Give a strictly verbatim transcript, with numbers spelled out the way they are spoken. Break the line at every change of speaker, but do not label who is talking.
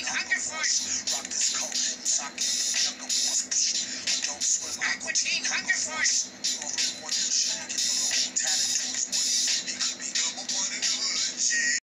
Hunger Force.
Rock this coat and sock it. Younger boss. I don't swim.
Aqua Teen Hunger Force.
All the one shit. Get the